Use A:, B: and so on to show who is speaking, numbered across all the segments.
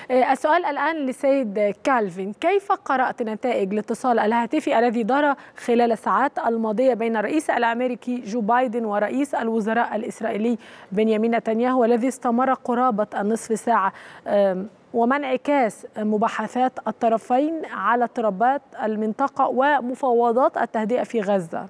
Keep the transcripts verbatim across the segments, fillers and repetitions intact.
A: السؤال الآن لسيد كالفين، كيف قرأت نتائج الاتصال الهاتفي الذي دار خلال الساعات الماضية بين الرئيس الأمريكي جو بايدن ورئيس الوزراء الإسرائيلي بنيامين نتنياهو والذي استمر قرابة النصف ساعة، وما انعكاس مباحثات الطرفين على اضطرابات المنطقة ومفاوضات التهدئة في غزة؟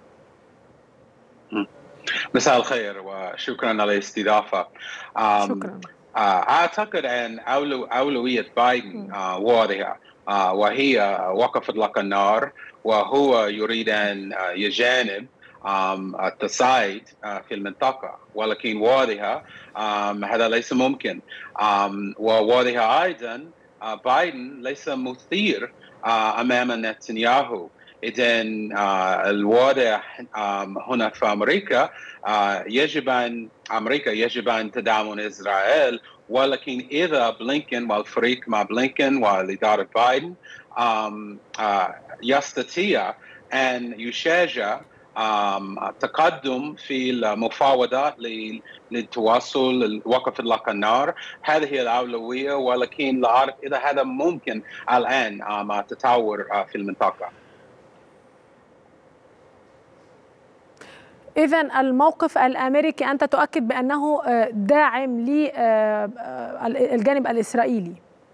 B: مساء الخير وشكرا على الاستضافة.
A: شكرا.
B: أعتقد أن أولوية بايدن واضحة، وهي وقف إطلاق النار، وهو يريد أن يجانب التصعيد في المنطقة، ولكن واضحة هذا ليس ممكن. وواضحة أيضا بايدن ليس مثير أمام نتنياهو. إذن الواضح هنا في أمريكا يجب أن أمريكا يجب أن تدعم إسرائيل، ولكن إذا بلينكن والفريق مع بلينكن والإدارة بايدن يستطيع أن يشجع تقدم في المفاوضات للتواصل وقف إطلاق النار، هذه هي الأولوية، ولكن لا أعرف إذا هذا ممكن الآن مع التطور في المنطقة.
A: إذن الموقف الأمريكي أنت تؤكد بأنه داعم للجانب الإسرائيلي؟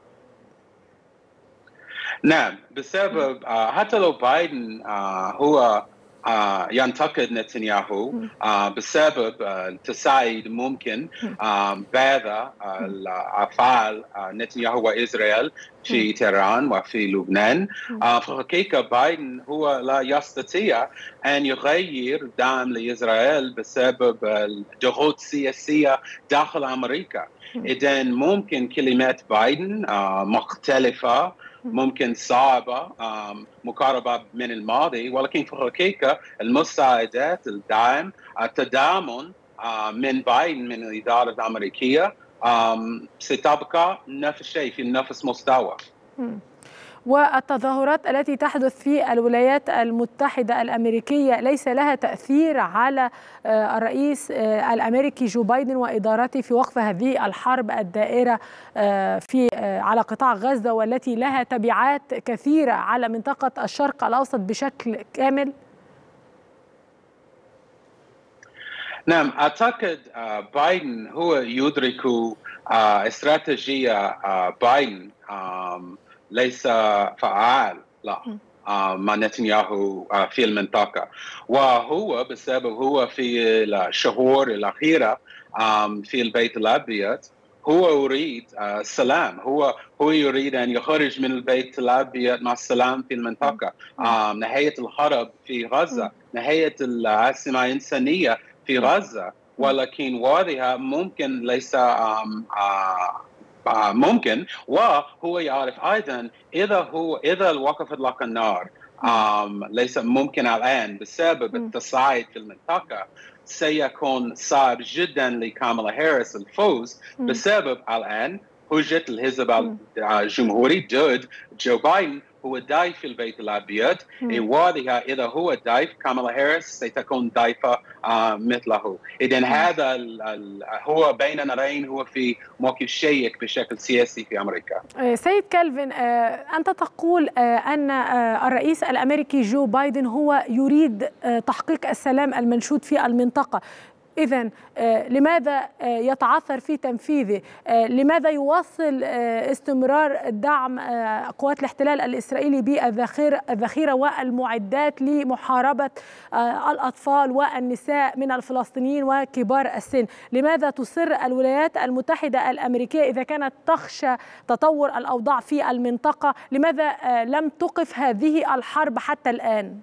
B: نعم، بسبب حتى لو بايدن هو ينتقد نتنياهو بسبب التصعيد ممكن بعد أفعال نتنياهو وإسرائيل في تهران وفي لبنان. في الحقيقة بايدن هو لا يستطيع أن يغير دعم لإسرائيل بسبب الضغوط السياسية داخل أمريكا. إذن ممكن كلمات بايدن مختلفة، ممكن صعبة، مقاربة من الماضي، ولكن في الحقيقة المساعدات، الدعم، التضامن من بايدن من الإدارة الأمريكية ستبقى نفس الشيء في نفس مستوى.
A: والتظاهرات التي تحدث في الولايات المتحدة الأمريكية ليس لها تأثير على الرئيس الأمريكي جو بايدن وإدارته في وقف هذه الحرب الدائرة في على قطاع غزة، والتي لها تبعات كثيرة على منطقة الشرق الأوسط بشكل كامل؟
B: نعم، أعتقد بايدن هو يدرك استراتيجية بايدن ليس فعال لا مع نتنياهو في المنطقة، وهو بسبب هو في الشهور الأخيرة في البيت الأبيض هو يريد السلام، هو هو يريد أن يخرج من البيت الأبيض مع السلام في المنطقة، نهاية الحرب في غزة، نهاية الأزمة الإنسانية في غزة، ولكن واضحة ممكن ليس ممكن، وهو يعرف أيضا إذا هو إذا الوقف إطلاق النار ليس ممكن الآن بسبب التصعيد في المنطقة، سيكون صعب جدا لكامالا هاريس الفوز بسبب الآن حجة الحزب الجمهوري ضد جو بايدن هو ضعيف في البيت الأبيض. واضحة إذا هو ضعيف كامالا هاريس ستكون ضعيفة مثله. إذن هذا هو بين نارين، هو في موقف شيك بشكل سياسي في أمريكا.
A: سيد كالفين، أنت تقول أن الرئيس الأمريكي جو بايدن هو يريد تحقيق السلام المنشود في المنطقة، إذن لماذا يتعثر في تنفيذه؟ لماذا يواصل استمرار دعم قوات الاحتلال الإسرائيلي بالذخيرة والمعدات لمحاربة الأطفال والنساء من الفلسطينيين وكبار السن؟ لماذا تصر الولايات المتحدة الأمريكية إذا كانت تخشى تطور الأوضاع في المنطقة؟ لماذا لم تقف هذه الحرب حتى الآن؟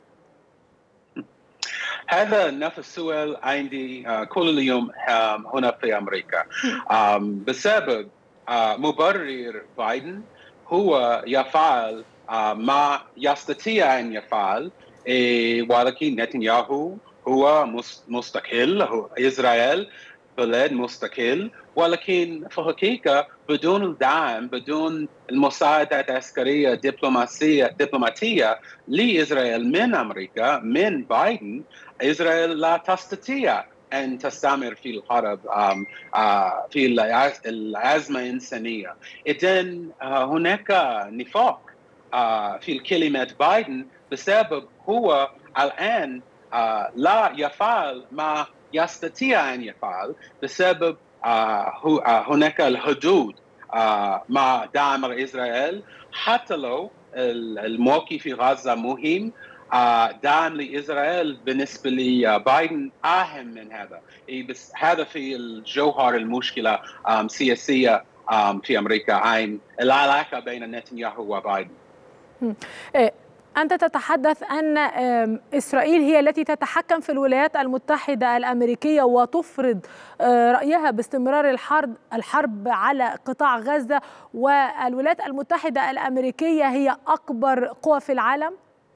B: هذا نفس السؤال عندي كل يوم هنا في أمريكا، بسبب مبرر بايدن هو يفعل ما يستطيع أن يفعل، ولكن نتنياهو هو مستقل، هو إسرائيل بلد مستقل، ولكن في الحقيقة بدون الدعم، بدون المساعدات العسكرية دبلوماسية دبلوماتية لإسرائيل من أمريكا من بايدن، إسرائيل لا تستطيع أن تستمر في الحرب في الأزمة الإنسانية. إذن هناك نفاق في كلمة بايدن بسبب هو الآن لا يفعل ما يستطيع أن يفعل بسبب هناك الحدود مع دعم إسرائيل. حتى لو الموقف في غزة مهم، دعم لإسرائيل بالنسبة لبايدن أهم من هذا. بس هذا في الجوهر المشكلة السياسية في أمريكا، عن العلاقة بين نتنياهو وبايدن.
A: أنت تتحدث أن إسرائيل هي التي تتحكم في الولايات المتحدة الأمريكية وتفرض رأيها باستمرار الحرب الحرب على قطاع غزة، والولايات المتحدة الأمريكية هي أكبر قوى في العالم،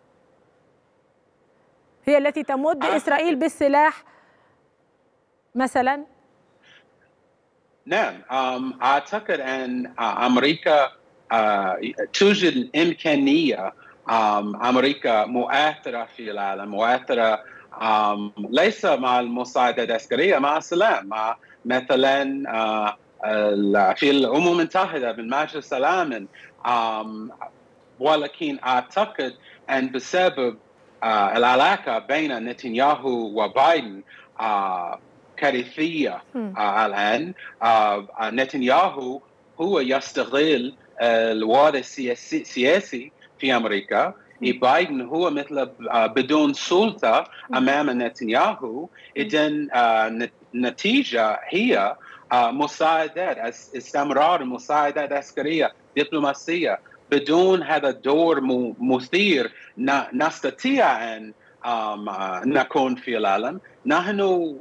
A: هي التي تمد إسرائيل بالسلاح مثلا.
B: نعم، أعتقد أن أمريكا توجد إمكانية أمريكا مؤثرة في العالم، مؤثرة ليس مع المساعدة العسكرية، مع السلام، مع مثلا في الأمم المتحدة بالمجلس الأمن. ولكن أعتقد أن بسبب العلاقة بين نتنياهو وبايدن كارثية الآن. نتنياهو هو يستغل الوضع السياسي في أمريكا. بايدن هو مثل بدون سلطة أمام نتنياهو. إذن النتيجة هي مساعدات، استمرار المساعدات العسكرية دبلوماسية. بدون هذا الدور مثير نستطيع أن نكون في العالم. نحن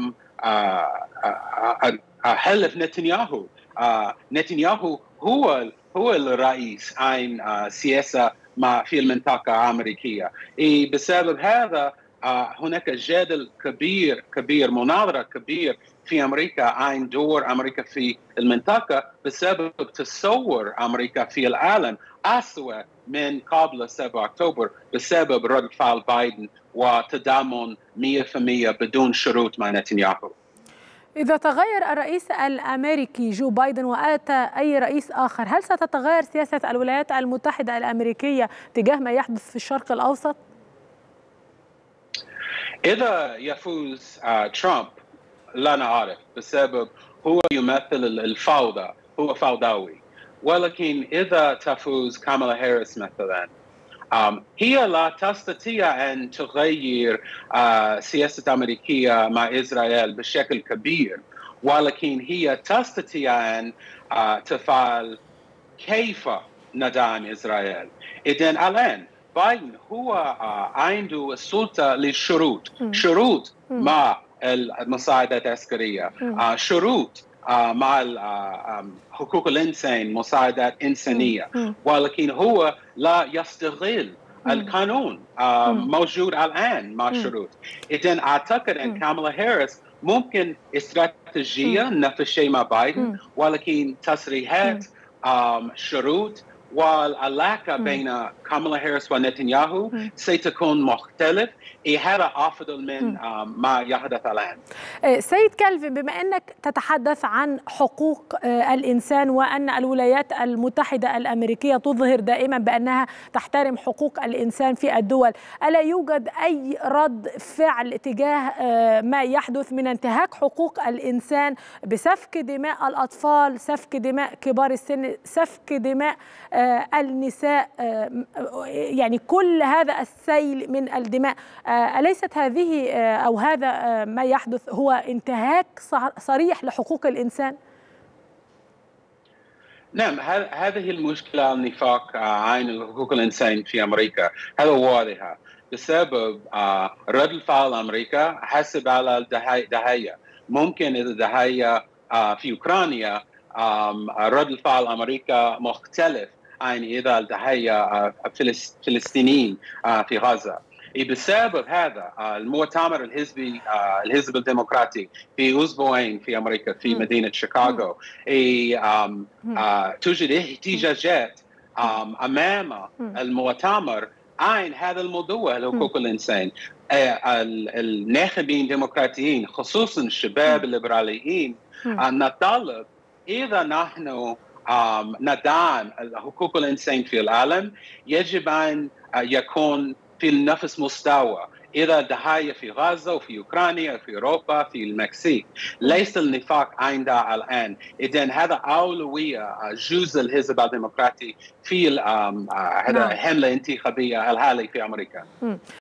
B: حلف نتنياهو. نتنياهو هو هو الرئيس عن سياسة ما في المنطقة الأمريكية. بسبب هذا هناك جدل كبير كبير مناظرة كبير في أمريكا عن دور أمريكا في المنطقة بسبب تصور أمريكا في العالم أسوأ من قبل سبعة أكتوبر بسبب رد فعل بايدن وتضامن مئة بالمئة بدون شروط مع نتنياهو.
A: إذا تغير الرئيس الأمريكي جو بايدن وآتى أي رئيس آخر، هل ستتغير سياسة الولايات المتحدة الأمريكية تجاه ما يحدث في الشرق الأوسط؟
B: إذا يفوز ترامب لا نعرف، بسبب هو يمثل الفوضى، هو فوضوي. ولكن إذا تفوز كامالا هاريس مثلا، هي لا تستطيع أن تغير سياسة أمريكية مع إسرائيل بشكل كبير، ولكن هي تستطيع أن تفعل كيف ندعم إسرائيل. إذن الآن بايدن هو عنده السلطة للشروط، شروط مع المساعدة العسكرية، شروط مع حقوق الإنسان، مساعدات إنسانية. ولكن هو لا يستغل القانون موجود الآن مع شروط. إذن أعتقد أن كامالا هاريس ممكن استراتيجية نفس الشيء مع بايدن، ولكن تصريحات، شروط، والعلاقة بين كامالا هاريس ونتنياهو ستكون مختلف. هذا أفضل من ما يحدث الآن.
A: سيد كالفين، بما أنك تتحدث عن حقوق الإنسان وأن الولايات المتحدة الأمريكية تظهر دائما بأنها تحترم حقوق الإنسان في الدول، ألا يوجد أي رد فعل تجاه ما يحدث من انتهاك حقوق الإنسان بسفك دماء الأطفال، سفك دماء كبار السن، سفك دماء النساء، يعني كل هذا السيل من الدماء؟ أليست هذه أو هذا ما يحدث هو انتهاك صريح لحقوق الإنسان؟
B: نعم، هذه المشكلة، النفاق عن حقوق الإنسان في أمريكا، هذا واضح بسبب رد فعل أمريكا حسب على الضحايا. ممكن إذا الضحايا في أوكرانيا رد فعل أمريكا مختلف عن إذا الضحايا فلسطينيين في غزة. بسبب هذا المؤتمر الحزبي الحزب الديمقراطي في أسبوعين في أمريكا في مدينة شيكاغو، توجد احتجاجات أمام المؤتمر عن هذا الموضوع حقوق الإنسان. الناخبين الديمقراطيين خصوصا الشباب الليبراليين نطالب إذا نحن ندعم حقوق الإنسان في العالم يجب أن يكون في نفس مستوى. إذا الضحايا في غزة وفي أوكرانيا وفي أوروبا في المكسيك ليس النفاق عندها الآن. إذن هذا أولوية جزء الحزب الديمقراطي في الحملة الانتخابية الحالية في أمريكا.